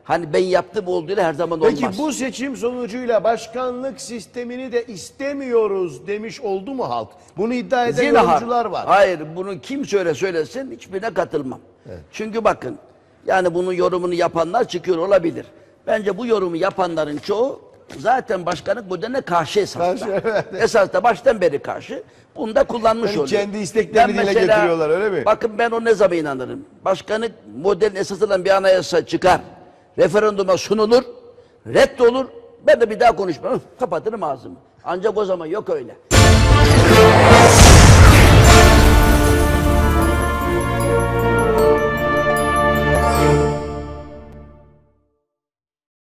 hani ben yaptım olduğuyla her zaman olmaz. Peki bu seçim sonucuyla başkanlık sistemini de istemiyoruz demiş oldu mu halk? Bunu iddia eden yorumcular var. Hayır, bunu kim söylesin hiçbirine katılmam. Evet. Çünkü bakın, yani bunun yorumunu yapanlar çıkıyor olabilir. Bence bu yorumu yapanların çoğu zaten başkanlık modeline karşı esasda. Evet. Esasda baştan beri karşı. Bunu da kullanmış Yani oluyor. kendi isteklerini dile getiriyorlar, öyle mi? Bakın ben o ne zaman inanırım. Başkanlık modelin esasından bir anayasa çıkar. Referanduma sunulur. Reddolur. Ben de bir daha konuşmam. Kapatırım ağzımı. Ancak o zaman yok öyle.